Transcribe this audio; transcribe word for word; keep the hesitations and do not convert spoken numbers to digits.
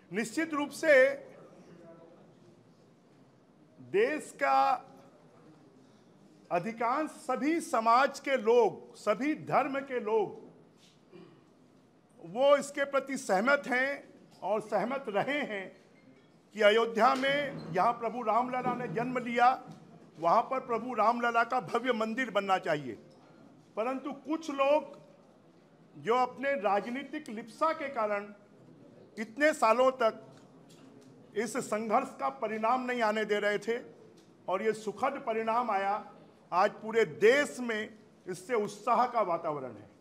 निश्चित रूप से देश का अधिकांश सभी समाज के लोग, सभी धर्म के लोग वो इसके प्रति सहमत हैं और सहमत रहे हैं कि अयोध्या में जहाँ प्रभु रामलला ने जन्म लिया वहाँ पर प्रभु रामलला का भव्य मंदिर बनना चाहिए। परंतु कुछ लोग जो अपने राजनीतिक लिप्सा के कारण इतने सालों तक इस संघर्ष का परिणाम नहीं आने दे रहे थे और ये सुखद परिणाम आया, आज पूरे देश में इससे उत्साह का वातावरण है।